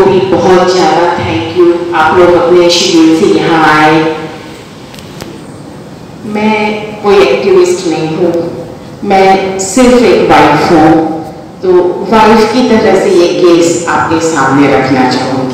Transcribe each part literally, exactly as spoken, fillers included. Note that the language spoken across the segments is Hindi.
भी बहुत ज़्यादा थैंक यू, आप लोग अपने शेड्यूल से यहाँ आए। मैं कोई एक्टिविस्ट नहीं हूँ, मैं सिर्फ एक वाइफ हूँ, तो वाइफ की तरह से ये केस आपके सामने रखना चाहूँगी।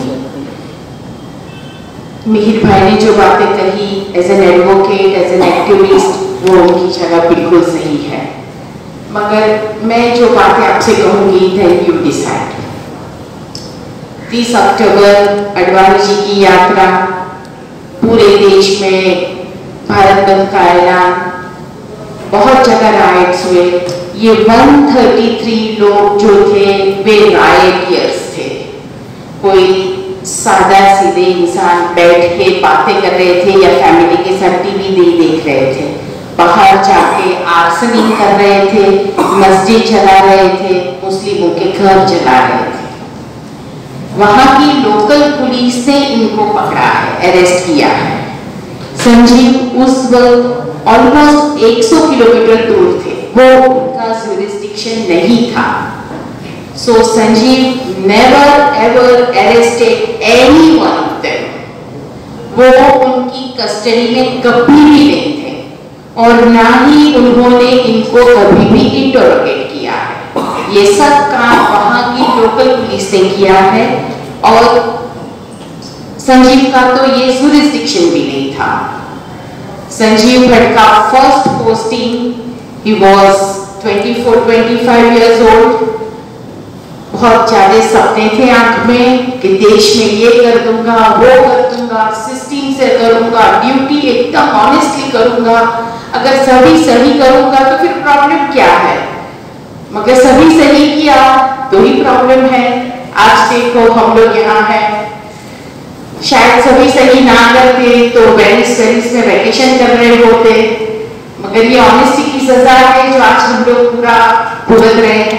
मिहिर भाई ने जो बातें कही as an advocate, as an activist, वो उनकी जगह बिल्कुल सही है, मगर मैं जो बातें आपसे कहूँगी देन यू डिसाइड। तीस अक्टूबर अडवाणी जी की यात्रा, पूरे देश में भारत बंद का ऐलान, बहुत जगह राइट्स हुए। ये एक सौ तैंतीस लोग जो थे वे राइटियर्स थे, कोई सादा सीधे इंसान बैठ के बातें कर रहे थे या फैमिली के साथ टीवी नहीं देख रहे थे, बाहर जाके आर्सनिंग कर रहे थे, मस्जिद जला रहे थे, मुस्लिमों के घर जला रहे थे। वहां की लोकल पुलिस ने इनको पकड़ा है, अरेस्ट किया है। संजीव उस वक्त ऑलमोस्ट सौ किलोमीटर दूर थे, वो उनका जुरिस्डिक्शन नहीं था। So Sanjeev never ever arrested anyone of them, वो उनकी कस्टडी में कभी भी नहीं थे और ना ही उन्होंने इनको कभी भी इंटरोगेट किया है। ये सब काम वहां की लोकल पुलिस ने किया है और संजीव का तो ये जुरिस्डिक्शन भी नहीं था। संजीव भट्ट का फर्स्ट पोस्टिंग, ही वाज चौबीस पच्चीस इयर्स ओल्ड। बहुत ज्यादा सपने थे आंख में कि देश में ये कर दूंगा, वो कर दूंगा, सिस्टम से करूंगा, ड्यूटी एकदम ऑनेस्टली करूंगा, अगर सभी सही करूंगा तो फिर प्रॉब्लम क्या है, मगर सभी सही किया तो ही प्रॉब्लम है। आज देखो हम लोग यहाँ हैं, शायद सभी सही ना करते तो पेरिस पेरिस में वैकेशन कर रहे होते, मगर ये ऑनेस्टी की सजा है जो आज हम लोग पूरा भुगत रहे हैं।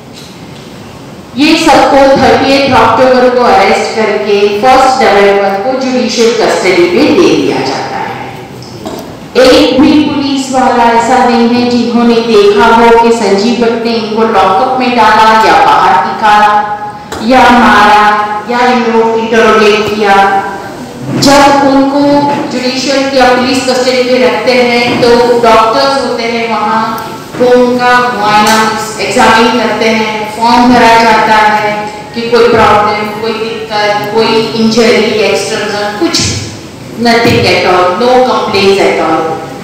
ये सबको थर्टिएथ अक्टूबर को अरेस्ट करके फर्स्ट नवंबर को जुडिशियल कस्टडी में दे दिया जाता है। एक भी पुलिस वाला ऐसा नहीं है जिन्होंने देखा हो कि संजीव भट्ट ने इनको लॉकअप में डाला या बाहर निकाला या मारा या इन लोगों को इंटरोगेट किया। जब उनको जुडिशियल या पुलिस कस्टडी में रखते हैं तो डॉक्टर्स होते हैं वहाँ, वो उनका मुआयना एग्जामिन करते हैं, फॉर्म भरा जाता है कि कोई प्रॉब्लम, कोई दिक्कत, कोई इंजरी एक्सटर्नल, कुछ nothing at all, no complaints at all.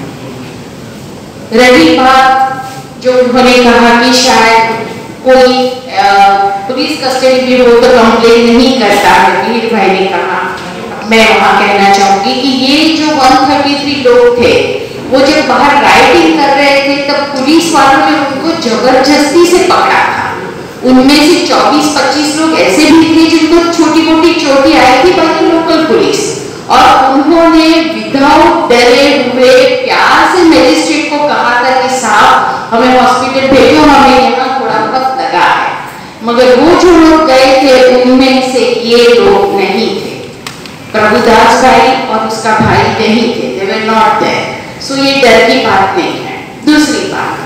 रही बात जो उन्होंने कहा कि शायद कोई पुलिस कस्टडी में हो तो कंप्लेन नहीं करता है, मिहिर भाई ने कहा, मैं वहां कहना चाहूंगी कि ये जो एक सौ तैंतीस लोग थे वो जब बाहर राइटिंग कर रहे थे तब पुलिस वालों ने उनको जबरदस्ती से पकड़ा था। उनमें से चौबीस पच्चीस लोग ऐसे भी थे जिनको छोटी मोटी चोटें आई थी बाकी लोकल पुलिस, और उन्होंने विदाउट डरे हुए प्यार से मजिस्ट्रेट को कहा था कि साहब हमें हॉस्पिटल भेजो, हमें यहाँ थोड़ा बहुत लगा है, मगर वो जो लोग गए थे उनमें से ये लोग नहीं थे। प्रभुदास भाई और उसका भाई नहीं थे, they were not there। सो ये डर की बात नहीं है। दूसरी बात,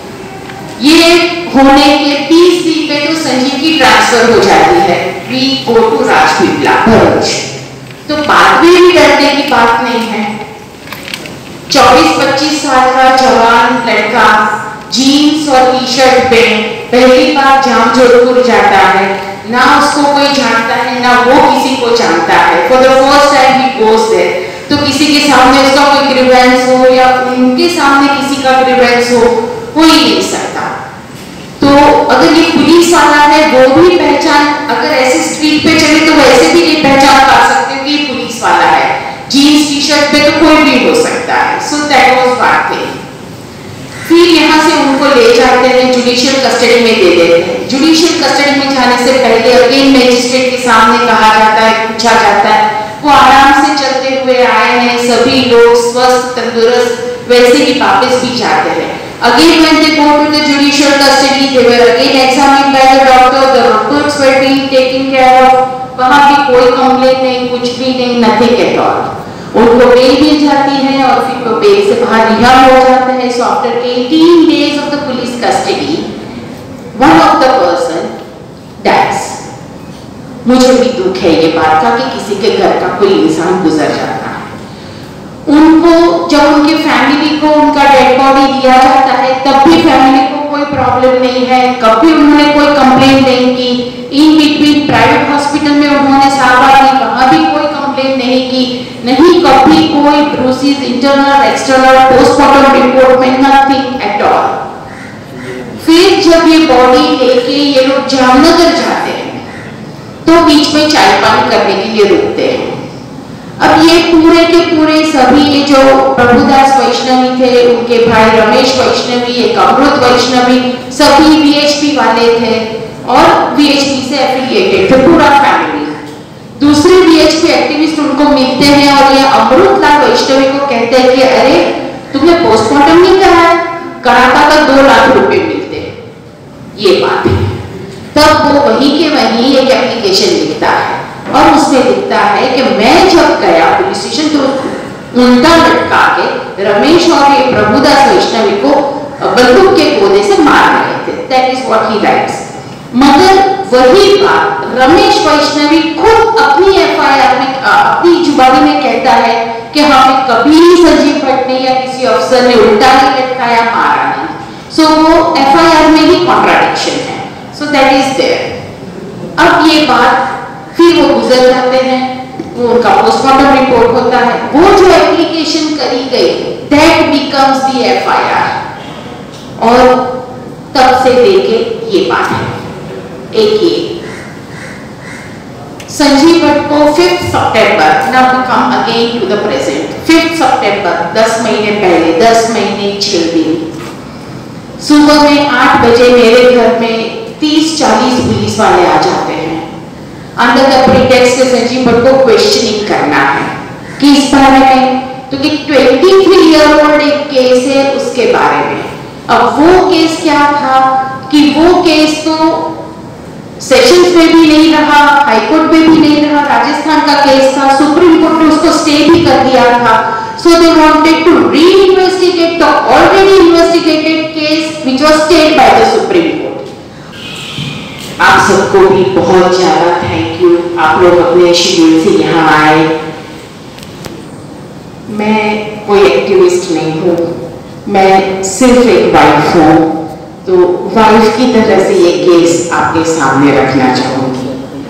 ये होने के तीस दिन पे तो संजीव की ट्रांसफर हो जाती है, we go to Rajpipla Bharuch, तो बाद में भी डरने की बात नहीं है। चौबीस पच्चीस साल का जवान लड़का जीन्स और टी शर्ट पे पहली बार जाम जोधपुर जाता है, ना उसको कोई जानता है ना वो किसी को जानता है। For the first time he goes there, तो किसी के सामने उसका कोई ग्रीवेंस हो या उनके सामने किसी का ग्रीवेंस हो, हो ही नहीं सकता। तो अगर ये पुलिस वाला है वो भी पहचान, अगर ऐसे स्ट्रीट पे चले तो वैसे भी ये पहचान पा सकते हो कि ये पुलिस वाला है, जीन्स टी शर्ट पे तो कोई भी हो सकता है। So that was one thing. फिर यहाँ से उनको ले जाते हैं, जुडिशियल कस्टडी में दे देते हैं। जुडिशियल कस्टडी में जाने से पहले अगेन मैजिस्ट्रेट के सामने कहा जाता है, पूछा जाता है, वो आराम से चलते हुए आए हैं, सभी लोग स्वस्थ तंदुरुस्त, वैसे ही वापस भी जाते हैं। Again when they go to the judicial custody, they were again examined by the doctor, the reports were being taken care of, वहाँ भी कोई कंप्लेंट नहीं, कुछ भी नहीं, nothing at all। उनको बेल मिल जाती है और फिर वो बेल से बाहर रिहा हो जाते हैं। So after eighteen days of the police custody, one of the person dies। मुझे भी दुख है ये बात का कि किसी के घर का कोई इंसान गुजर जाता है। उनको जब उनके फैमिली को उनका डेड बॉडी दिया जाता है तब भी फैमिली को कोई प्रॉब्लम नहीं है, कभी उन्होंने कोई कंप्लेंट नहीं की। इन बिटवीन प्राइवेट हॉस्पिटल में उन्होंने सात बार नहीं, वहां भी कोई कंप्लेंट नहीं की, नहीं कभी कोई bruises, internal external postmortem report में नथिंग एट ऑल। फिर जब ये बॉडी लेके ये लोग जामनगर जाते हैं तो बीच में चाय पानी करने के लिए रुकते हैं। अब ये पूरे के पूरे सभी ये जो प्रभुदास वैष्णवी थे, उनके भाई रमेश वैष्णवी, एक अमृत वैष्णवी, सभी वीएचपी वाले थे और वीएचपी से एफिलिएटेड थे पूरा फैमिली। दूसरे वीएचपी एक्टिविस्ट उनको मिलते हैं और ये अमृतलाल वैष्णवी को कहते हैं कि अरे तुमने पोस्टमार्टम नहीं कराया, कराता तो दो लाख रुपए मिलते। ये बात है। तब वो वहीं के वहीं एक एप्लीकेशन लिखता है और उसमें लिखता है कि मैं जब गया पुलिस स्टेशन तो उल्टा लटका के रमेश और ये प्रभुदास वैष्णवी को बंदूक के गोले से मार रहे थे। That is what he writes. मगर वही बात रमेश वैष्णवी खुद अपनी एफआईआर में अपनी जुबानी में कहता है कि हमें कभी संजीव भट्ट ने या किसी अफसर ने उल्टा नहीं लटकाया, मारा नहीं। सो so, वो एफआईआर में ही कॉन्ट्राडिक्शन है। So that is there. अब ये बात फिर वो गुजर जाते हैं, वो उनका पोस्टमार्टम रिपोर्ट होता है, वो जो एप्लीकेशन करी गई दैट बिकम्स द एफआईआर और तब से लेके ये बात है। एक ये संजीव भट्ट को फिफ्थ सितंबर, now we come again to the present, fifth सितंबर दस महीने पहले, दस महीने छह दिन, सुबह में आठ बजे मेरे घर में तीस चालीस पुलिस वाले आ जाते हैं अंडर द प्रीटेक्स्ट के संजीव भट्ट को क्वेश्चनिंग करना है कि इस बारे में, तो कि तेईस ईयर ओल्ड एक केस है उसके बारे में। अब वो केस क्या था कि वो केस तो सेशंस में भी नहीं रहा, हाई कोर्ट में भी नहीं रहा, राजस्थान का केस था, सुप्रीम कोर्ट ने उसको स्टे भी कर दिया था। So they wanted to re-investigate the already investigated case which was stayed by the Supreme Court. आप सबको भी बहुत ज्यादा थैंक यू, आप लोग अपने शेड्यूल से यहाँ आए। मैं कोई एक्टिविस्ट नहीं हूँ, मैं सिर्फ एक वाइफ हूँ, तो वाइफ की तरह से ये केस आपके सामने रखना चाहूंगी।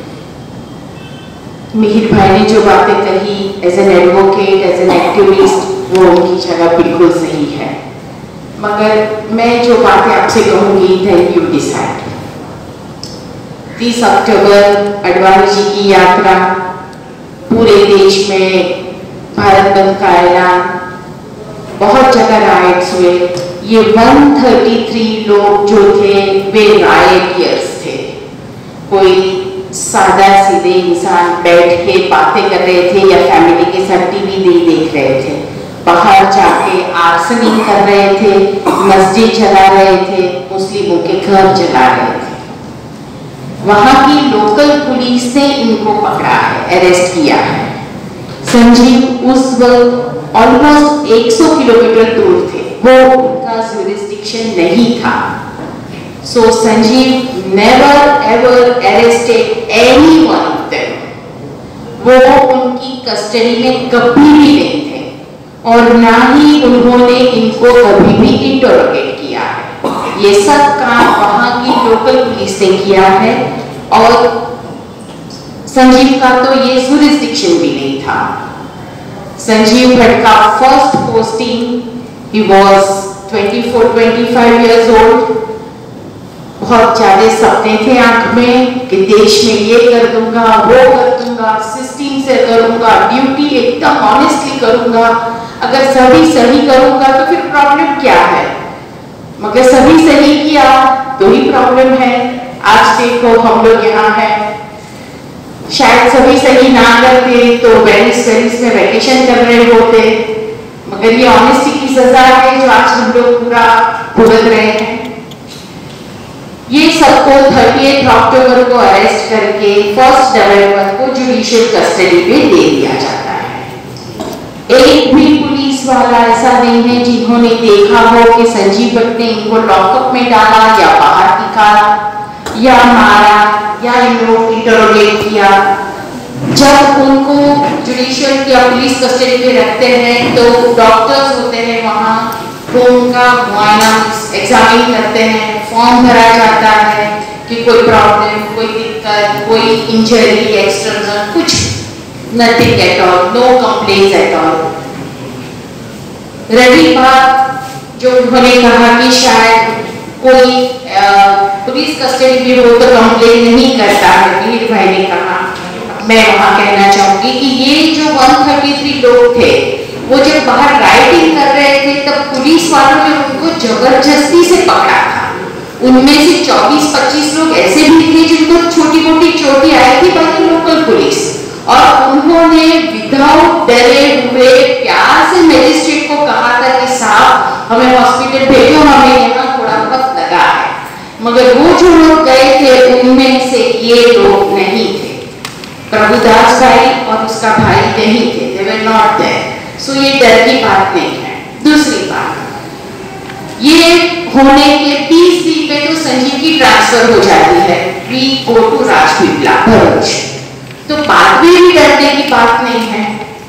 मिहिर भाई ने जो बातें कही as an advocate, as an activist, वो उनकी जगह बिल्कुल सही है, मगर मैं जो बातें आपसे कहूंगी देन यू डिसाइड। तीस अक्टूबर अडवाणी जी की यात्रा, पूरे देश में भारत बंद का ऐलान, बहुत जगह राइट्स हुए। ये एक सौ तैंतीस लोग जो थे वे राइटियर्स थे, कोई सादा सीधे इंसान बैठ के बातें कर रहे थे या फैमिली के साथ टीवी नहीं देख रहे थे, बाहर जाके आर्सनिंग कर रहे थे, मस्जिद जला रहे थे, मुस्लिमों के घर जला रहे थे। वहां की लोकल पुलिस ने इनको पकड़ा है, अरेस्ट किया है। संजीव उस वक्त ऑलमोस्ट सौ किलोमीटर दूर थे, वो उनका जुरिस्डिक्शन नहीं था। So Sanjeev never ever arrested anyone of them. वो उनकी कस्टडी में कभी भी नहीं थे और ना ही उन्होंने इनको कभी भी इंटरोगेट किया है। ये सब काम वहां की लोकल पुलिस ने किया है और संजीव का तो ये जुरिस्डिक्शन भी नहीं था। संजीव भट्ट का फर्स्ट पोस्टिंग, he was चौबीस पच्चीस years old। बहुत ज्यादा सपने थे आंख में कि देश में ये कर दूंगा, वो कर दूंगा, सिस्टम से करूंगा, ड्यूटी एकदम ऑनेस्टली करूंगा, अगर सभी सही करूंगा तो फिर प्रॉब्लम क्या है, मगर सभी सही किया तो ही प्रॉब्लम है। आज देखो हम लोग यहाँ हैं, शायद सभी सही ना करते तो पेरिस पेरिस में वैकेशन कर रहे होते, मगर ये ऑनेस्टी की सजा है जो आज हम लोग पूरा भुगत रहे हैं। ये सबको थर्टिएथ अक्टूबर को अरेस्ट करके फर्स्ट नवंबर को जुडिशियल कस्टडी में दे दिया जाता है। एक भी पुलिस वाला ऐसा नहीं है जिन्होंने देखा हो कि संजीव भट्ट ने इनको लॉकअप में डाला या बाहर निकाला या मारा या इंटरोगेट किया। जब उनको जुडिशियल या पुलिस कस्टडी में रखते हैं तो डॉक्टर्स होते हैं वहाँ, वो उनका मुआयना एग्जामिन करते हैं, फॉर्म भरा जाता है कि कोई प्रॉब्लम, कोई दिक्कत, कोई इंजरी एक्सटर्नल, कुछ nothing at all, no complaints at all. रही बात जो उन्होंने कहा कि शायद कोई पुलिस कस्टडी में हो तो कंप्लेन नहीं करता है, वीर भाई ने कहा, मैं वहां कहना चाहूंगी कि ये जो एक सौ तैंतीस लोग थे वो जब बाहर राइडिंग कर रहे थे तब पुलिस वालों ने उनको जबरदस्ती से पकड़ा था। उनमें से चौबीस पच्चीस लोग ऐसे भी थे जिनको छोटी मोटी चोटें आई थी बाकी लोकल पुलिस, और उन्होंने विदाउट डरे हुए प्यार से मजिस्ट्रेट को कहा था कि साहब हमें हॉस्पिटल भेजो, हमें यहाँ थोड़ा बहुत लगा है। मगर वो जो लोग गए थे उनमें से ये लोग नहीं थे, प्रभुदास भाई और उसका भाई नहीं थे, they were not there। सो ये डर की बात नहीं है। दूसरी बात, ये होने के तीस दिन पे तो संजीव की ट्रांसफर हो जाती है, we go to Rajpipla Bharuch, तो बाद में भी डरने की बात नहीं है।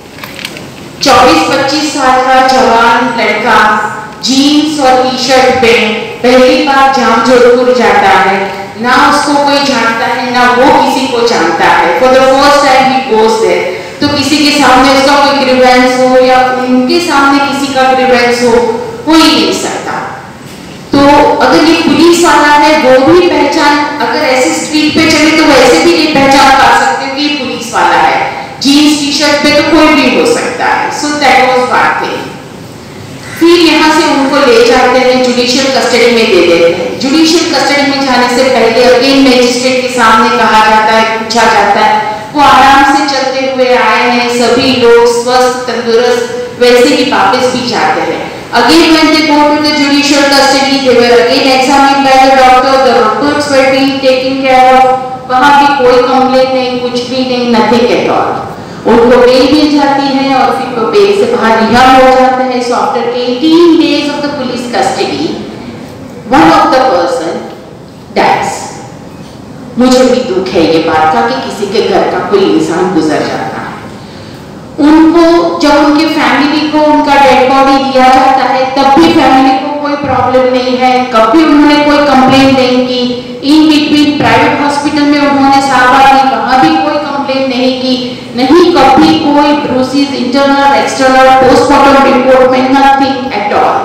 चौबीस पच्चीस साल का जवान लड़का जीन्स और टी शर्ट पे पहली बार जाम जोधपुर जाता है, ना उसको कोई जानता है ना वो किसी को जानता है, for the first time he goes there, तो किसी के सामने उसका कोई ग्रीवेंस हो या उनके सामने किसी का ग्रीवेंस हो, हो ही नहीं सकता। तो अगर ये पुलिस वाला है वो भी पहचान, अगर ऐसे स्ट्रीट पे चले तो वैसे भी ये पहचान पा सकते हो कि ये पुलिस वाला है, जीन्स टी शर्ट पे तो कोई भी हो सकता है। So that was one thing. फिर यहाँ से उनको ले जाते हैं, जुडिशियल कस्टडी में दे देते हैं। जुडिशियल कस्टडी में जाने से पहले अगेन मैजिस्ट्रेट के सामने कहा जाता है, पूछा जाता है, वो आराम से चलते हुए आए हैं, सभी लोग स्वस्थ तंदुरुस्त, वैसे ही वापस भी जाते हैं। Again when they go to the judicial custody, they were again examined by the doctor, the reports were being taken care of, वहाँ भी कोई कंप्लेंट नहीं, कुछ भी नहीं, nothing at all। उनको बेल मिल जाती है और फिर वो बेल से बाहर रिहा हो जाते हैं। So after eighteen days of the police custody, one of the person dies। मुझे भी दुख है ये बात का कि किसी के घर का कोई इंसान गुजर जाता है। उनको जब उनके फैमिली को उनका डेड बॉडी दिया जाता है तब भी फैमिली को कोई प्रॉब्लम नहीं है, कभी उन्होंने कोई कंप्लेंट नहीं की। इन बिटवीन प्राइवेट हॉस्पिटल में उन्होंने साहबा की वहां भी कोई कंप्लेंट नहीं की, नहीं कभी कोई bruises internal external postmortem report में नथिंग एट ऑल।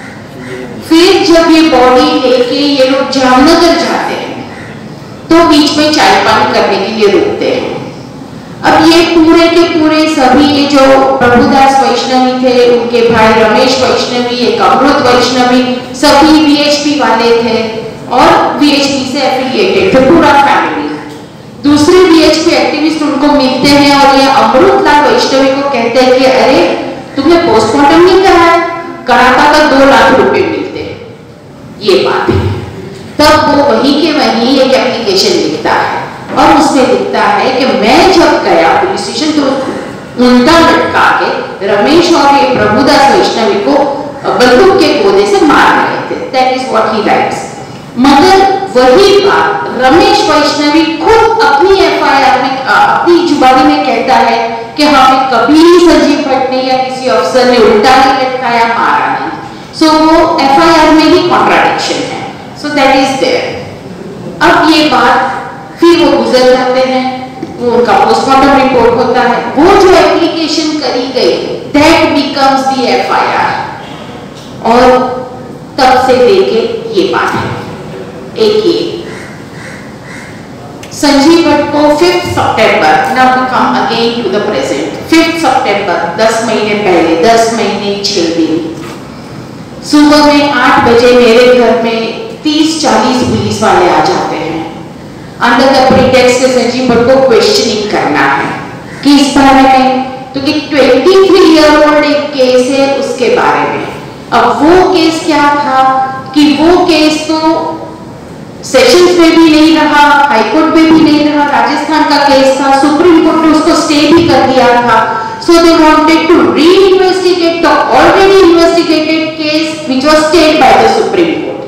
फिर जब ये बॉडी लेके ये लोग जामनगर जाते हैं तो बीच में चाय पानी करने के लिए रुकते हैं। अब ये पूरे के पूरे सभी ये जो प्रभुदास वैष्णवी थे, उनके भाई रमेश वैष्णवी, एक अमृत वैष्णवी, सभी वीएचपी वाले थे और वीएचपी से एफिलिएटेड थे पूरा फैमिली। दूसरे वीएचपी एक्टिविस्ट उनको मिलते हैं और ये अमृतलाल वैष्णवी को कहते हैं कि अरे तुमने पोस्टमार्टम नहीं कराया, कराता तो दो लाख रुपए मिलते, ये बात है। तब वो वहीं के वहीं एक एप्लीकेशन लिखता है और उसमें लिखता है कि मैं जब गया पुलिस स्टेशन तो उल्टा लटका के रमेश और ये प्रभुदास वैष्णवी को बंदूक के गोले से मार रहे थे। That is what he writes. मगर वही बात रमेश वैष्णवी खुद अपनी एफआईआर में अपनी जुबानी में कहता है कि हमें कभी संजीव भट्ट ने या किसी अफसर ने उल्टा नहीं लटकाया, मारा नहीं। सो so, वो एफआईआर में ही कॉन्ट्राडिक्शन है। So that is there. अब ये बात फिर वो गुजर जाते हैं, वो उनका पोस्टमार्टम रिपोर्ट होता है, वो जो एप्लीकेशन करी गई दैट बिकम्स द एफआईआर और तब से लेके ये बात है। एक ये संजीव भट्ट को फिफ्थ सितंबर, now we come again to the present, fifth सितंबर दस महीने पहले, दस महीने छह दिन, सुबह में आठ बजे मेरे घर में तीस चालीस पुलिस वाले आ जाते हैं अंडर द प्रीटेक्स्ट के संजीव भट्ट को क्वेश्चनिंग करना है कि इस बारे में, तो कि तेईस ईयर ओल्ड एक केस है उसके बारे में। अब वो केस क्या था कि वो केस तो सेशंस में भी नहीं रहा, हाई कोर्ट में भी नहीं रहा, राजस्थान का केस था, सुप्रीम कोर्ट ने उसको स्टे भी कर दिया था। So they wanted to re-investigate the already investigated case which was stayed by the Supreme Court.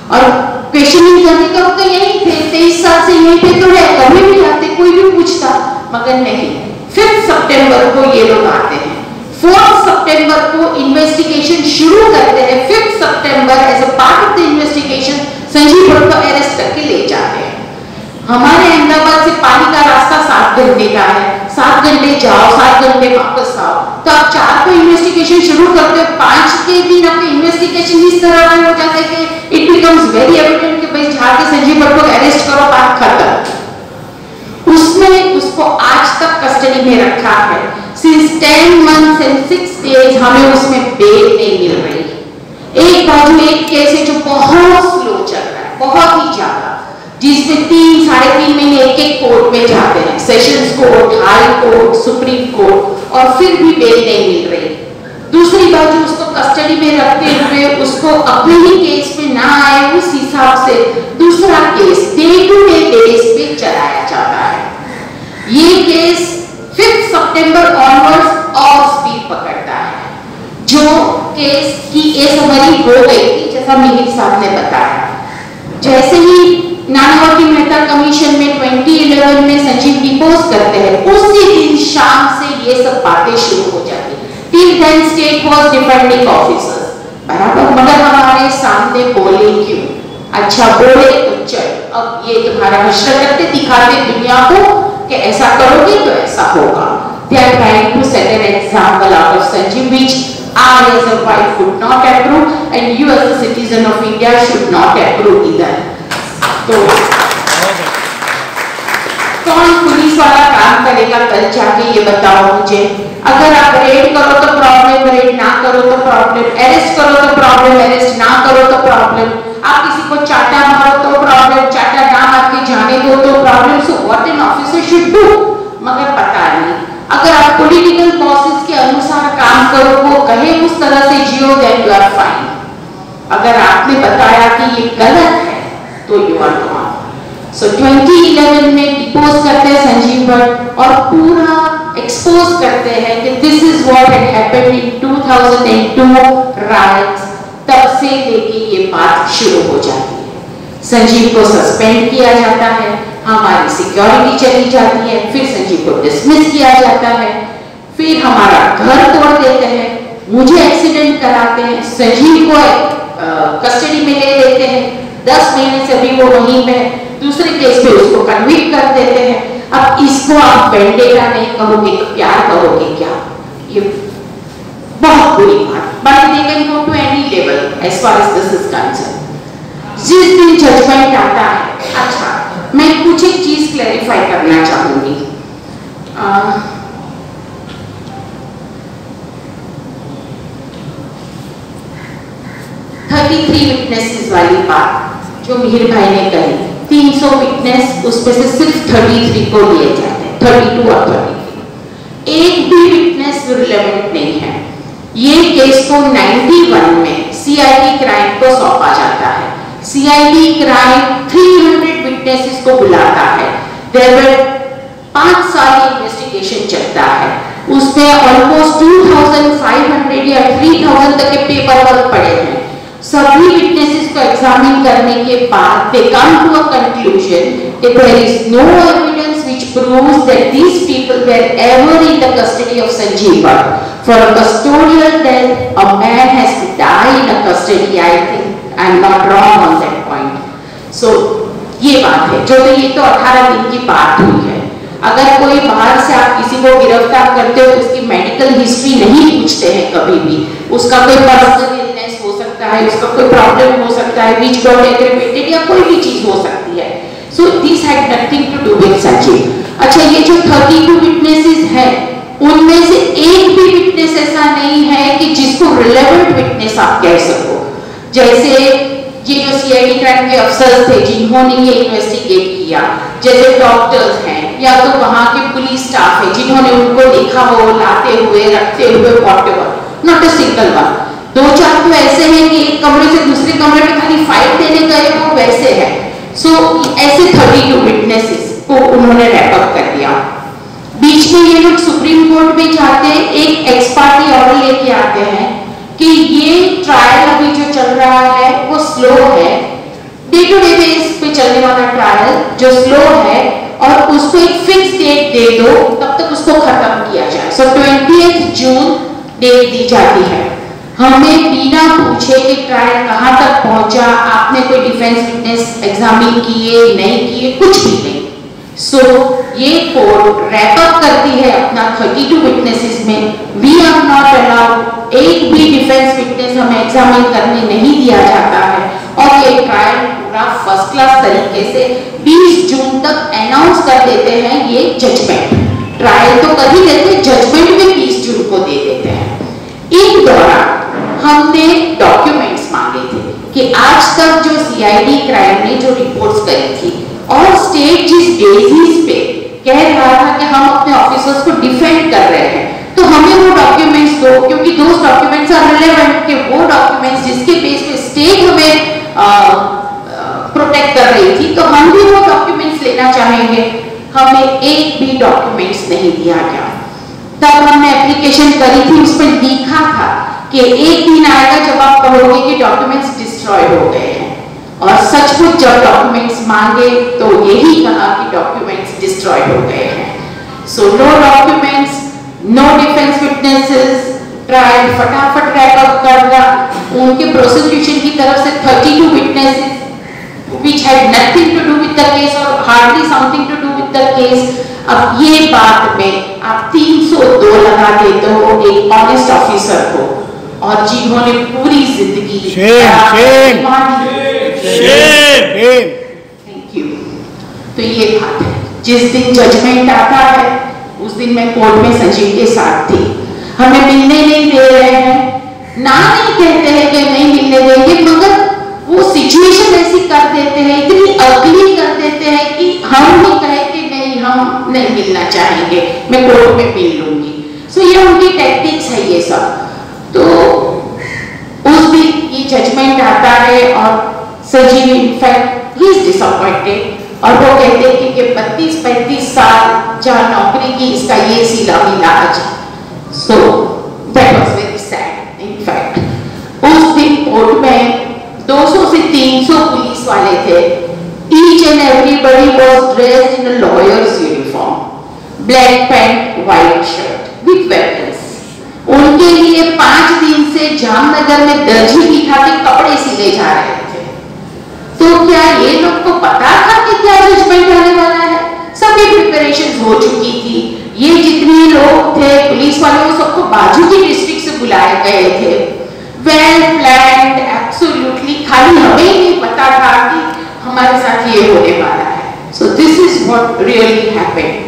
और क्वेश्चनिंग करने का तो यही थे, तेईस साल से यहीं पे तो है, कभी भी आते कोई भी पूछता, मगर नहीं। फिफ्थ सितंबर को ये लोग आते हैं, फोर्थ सितंबर को इन्वेस्टिगेशन शुरू करते हैं। फिफ्थ सितंबर as a part of the investigation Sanjeev Bhatt को अरेस्ट करके ले जाते हैं। हमारे अहमदाबाद से पानी का रास्ता सात घंटे का है, सात घंटे जाओ सात घंटे वापस आओ, तो आप चार को इन्वेस्टिगेशन शुरू करते हो, पांच के दिन आपके इन्वेस्टिगेशन इस तरह हो जाता है कि इट बिकम्स वेरी एविडेंट कि भाई झाड़ के संजीव भट्ट को अरेस्ट करो, बात खत्म। उसने उसको आज तक कस्टडी में रखा है, since ten months and six days हमें उसमें बेल नहीं मिल रही। एक बाजू एक केस है जो बहुत स्लो चल रहा है, बहुत ही ज्यादा, जिसमें तीन साढ़े तीन महीने एक एक कोर्ट में जाते हैं, Sessions Court, High Court, Supreme Court, और फिर भी बेल नहीं मिल रही। दूसरी बाजू उसको कस्टडी में रखते हुए उसको अपने ही केस में ना आए, उस हिसाब से दूसरा case day to day base पे चलाया जाता है। ये केस फिफ्थ सितंबर ऑनवर्ड्स और स्पीड पकड़ता है। जो केस की ए समरी हो गई थी, जैसा मिहिर साहब ने बताया, जैसे ही नानावती मेहता कमीशन में ट्वेंटी इलेवन में संजीव डिपोज करते हैं, उसी दिन शाम से ये सब बातें शुरू हो जाती है। Till then state was defending officers, बराबर, मगर हमारे सामने बोले क्यों? अच्छा बोले तो चल, अब ये तुम्हारा हश्र करके दिखाते दुनिया को कि ऐसा करोगे तो ऐसा होगा। They are trying to set an example out of Sanjeev which I as a wife would not approve and you as a citizen of India should not approve either. तो कौन पुलिस वाला काम करेगा कल जाके, ये बताओ मुझे। अगर आप रेड करो तो प्रॉब्लम, रेड ना करो तो प्रॉब्लम, अरेस्ट करो तो प्रॉब्लम, अरेस्ट ना करो तो प्रॉब्लम, आप किसी को चाटा मारो तो प्रॉब्लम, चाटा ना मार के जाने दो तो problem. So what an officer should do, मगर पता नहीं। अगर आप पॉलिटिकल प्रोसेस के अनुसार काम करो, वो कहे उस तरह से जियो, देन यू आर फाइन। अगर आपने बताया कि ये गलत है तो you are wrong. So twenty eleven में डिपोज करते हैं संजीव भट्ट और पूरा एक्सपोज करते हैं कि this is what had happened in two thousand two riots. तब से लेके ये बात शुरू हो जाती है। संजीव को सस्पेंड किया जाता है, हमारी सिक्योरिटी चली जाती है, फिर संजीव को डिसमिस किया जाता है, फिर हमारा घर तोड़ देते हैं, मुझे एक्सीडेंट कराते हैं, संजीव को कस्टडी में ले लेते हैं, दस महीने से भी वो वहीं पे, दूसरे केस पे उसको कन्विक्ट कर देते हैं। अब इसको आप वेंडेटा नहीं कहोगे तो प्यार कहोगे क्या? ये बहुत बुरी बात। But they can go to any level as far as this is concern. जिस दिन जजमेंट आता है, अच्छा मैं कुछ एक चीज क्लैरिफाई करना चाहूंगी। थर्टी थ्री विटनेसेस वाली बात जो मिहिर भाई ने कही, तीन सौ विटनेस, उसमें से सिर्फ तैंतीस को लिए जाते हैं, बत्तीस और तैंतीस। एक भी विटनेस रिलेवेंट नहीं है। ये केस को इक्यानवे में सीआईडी क्राइम को सौंपा जाता है। सीआईडी क्राइम तीन सौ विटनेसेस को बुलाता है। देयर वर पांच साल इन्वेस्टिगेशन चलता है, उसमें almost two thousand five hundred या थ्री थाउजेंड तक के पेपर वर्क पड़े हैं। सभी विटनेसेस को एग्जामिन करने के बाद they come to a conclusion that there is no evidence which proves that these people were ever in the custody of Sanjeev Bhatt. For a custodial death, a man has to die in a custody. I think I am not wrong on that point. So ये बात है। जो तो ये तो अठारह दिन की बात हुई है। अगर कोई बाहर से आप किसी को गिरफ्तार करते हो, उसकी मेडिकल हिस्ट्री नहीं पूछते हैं कभी भी। उसका कोई पर्सनल इलनेस हो सकता है, उसका कोई प्रॉब्लम हो सकता है, which got aggravated या कोई भी चीज हो सकती है। So this had nothing to do with Sanjeev। अच्छा, ये जो बत्तीस विटनेसेस हैं, उनमें से एक भी विटनेस ऐसा नहीं है कि जिसको रिलेवेंट विटनेस आप कह सको। जैसे ये जो सीआईडी क्राइम के अफसर थे जिन्होंने ये इन्वेस्टिगेट किया, जैसे डॉक्टर्स हैं या तो वहां के पुलिस स्टाफ है जिन्होंने उनको देखा हो लाते हुए रखते हुए, whatever, not a single one. दो चार तो ऐसे हैं कि एक कमरे से दूसरे कमरे में खाली फाइल देने गए, वो वैसे है। सो so, ऐसे बत्तीस विटनेसेस को उन्होंने रैप अप कर दिया। बीच में ये लोग सुप्रीम कोर्ट में जाते हैं, एक एक्स पार्टी ऑर्डर लेके आते हैं कि ये ट्रायल अभी जो चल रहा है वो स्लो है, डे टू डे बेस पे चलने वाला ट्रायल जो स्लो है और उसको एक फिक्स डेट दे दो, तब तक उसको खत्म किया जाए। सो ट्वेंटिएथ जून डेट दी जाती है। हमें बिना पूछे कि ट्रायल कहां तक पहुंचा, आपने कोई डिफेंस विटनेस एग्जामिन किए नहीं किए, कुछ भी नहीं। सो so, ये कोर्ट रैप अप करती है अपना बत्तीस विटनेसेस में। वी आर नॉट अलाउड, एक भी डिफेंस विटनेस हमें एग्जामिन करने नहीं दिया जाता है और ये ट्रायल पूरा फर्स्ट क्लास तरीके से बीस जून तक अनाउंस कर देते हैं। ये जजमेंट ट्रायल तो कर ही देते, जजमेंट भी बीस जून को दे देते हैं। इन दौरान हमने डॉक्यूमेंट्स मांगे थे कि आज तक जो सीआईडी क्राइम ने जो रिपोर्ट्स करी थी और स्टेट जिस बेसिस पे कह रहा था कि हम अपने ऑफिसर्स को डिफेंड कर रहे हैं, तो हमें वो डॉक्यूमेंट्स दो, क्योंकि दो डॉक्यूमेंट्स आर रिलेवेंट के वो डॉक्यूमेंट्स जिसके बेस पे स्टेट हमें प्रोटेक्ट कर रही थी, तो हम भी वो डॉक्यूमेंट्स लेना चाहेंगे। हमें एक भी डॉक्यूमेंट्स नहीं दिया गया। तब हमने एप्लीकेशन करी थी, उस पर लिखा था कि एक दिन आएगा जब आप कहोगे कि डॉक्यूमेंट्स डिस्ट्रॉय हो गए हैं, और सचमुच जब डॉक्यूमेंट्स मांगे तो यही कहा कि डॉक्यूमेंट्स डिस्ट्रॉय हो गए हैं। So no documents, no defence witnesses, trial फटाफट रैप अप करना। उनके प्रोसिक्यूशन की तरफ से बत्तीस witnesses which had nothing to do with the case or hardly something to do with the case। अब ये बात में आप तीन सौ दो लगा देते हो एक ऑनेस्ट ऑफिसर को, और जिन्होंने पूरी जिंदगी थैंक यू। तो ये बात है, जिस दिन जजमेंट आता है उस दिन मैं कोर्ट में संजीव के साथ थी। हमें मिलने नहीं दे रहे हैं, ना नहीं कहते हैं कि नहीं मिलने देंगे, मगर वो सिचुएशन ऐसी कर देते हैं, इतनी अगली कर देते हैं कि हम ही कहे कि नहीं हम नहीं मिलना चाहेंगे, मैं कोर्ट में मिल लूंगी। सो so, ये उनकी टैक्टिक्स है ये सब। तो उस दिन ये जजमेंट आता है और Sanjeev in fact he is disappointed, और वो कहते हैं कि बत्तीस पैंतीस साल जहाँ नौकरी की इसका ये सीला इलाज। So that was very sad. In fact उस दिन कोर्ट में दो सौ से तीन सौ पुलिस वाले थे। Each and everybody was dressed in a lawyer's uniform, black pant, white shirt with weapons। उनके लिए पांच दिन से जामनगर में दर्जी दिखा के कपड़े सिले जा रहे थे। तो क्या ये लोग को पता था कि क्या जजमेंट आने वाला है? सभी प्रिपरेशंस हो चुकी थी। ये जितने लोग थे पुलिस वाले, वो सबको बाजू की डिस्ट्रिक्ट से बुलाए गए थे। Well planned, absolutely. खाली हमें ही नहीं पता था कि हमारे साथ ये होने वाला है। So this is what really happened.